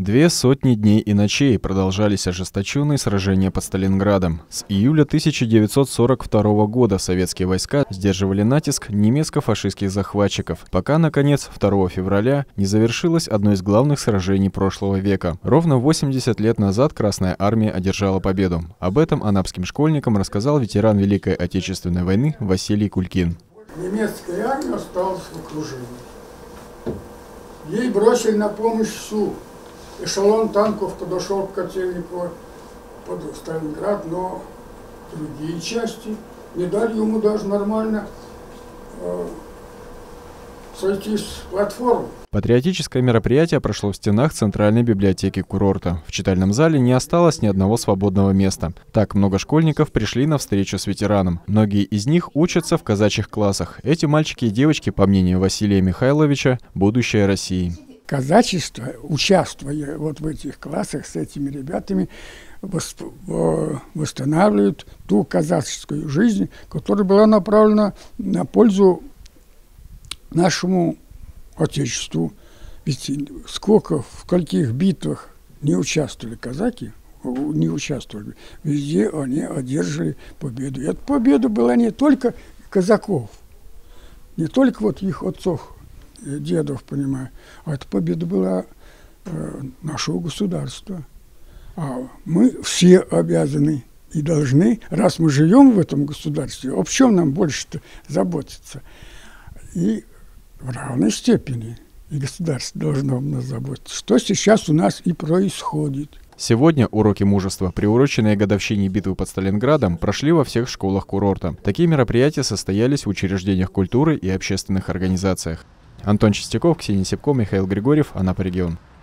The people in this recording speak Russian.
200 дней и ночей продолжались ожесточенные сражения под Сталинградом. С июля 1942 года советские войска сдерживали натиск немецко-фашистских захватчиков, пока, наконец, 2 февраля не завершилось одно из главных сражений прошлого века. Ровно 80 лет назад Красная Армия одержала победу. Об этом анапским школьникам рассказал ветеран Великой Отечественной войны Василий Кулькин. Немецкая армия осталась в окружении. Ей бросили на помощь всю. Эшелон танков подошел к Котельниково под Сталинград, но другие части не дали ему даже нормально сойти с платформы. Патриотическое мероприятие прошло в стенах Центральной библиотеки курорта. В читальном зале не осталось ни одного свободного места. Так много школьников пришли на встречу с ветераном. Многие из них учатся в казачьих классах. Эти мальчики и девочки, по мнению Василия Михайловича, будущее России. Казачество, участвуя вот в этих классах с этими ребятами, восстанавливает ту казацкую жизнь, которая была направлена на пользу нашему Отечеству. Ведь сколько, в каких битвах не участвовали казаки, не участвовали, везде они одержали победу. И эта победа была не только казаков, не только вот их отцов, дедов, понимаю, а эта победа была нашего государства. А мы все обязаны и должны, раз мы живем в этом государстве, об чем нам больше-то заботиться? И в равной степени и государство должно нас заботиться, что сейчас у нас и происходит. Сегодня уроки мужества, приуроченные к годовщине битвы под Сталинградом, прошли во всех школах курорта. Такие мероприятия состоялись в учреждениях культуры и общественных организациях. Антон Чистяков, Ксения Сипко, Михаил Григорьев, Анапа регион.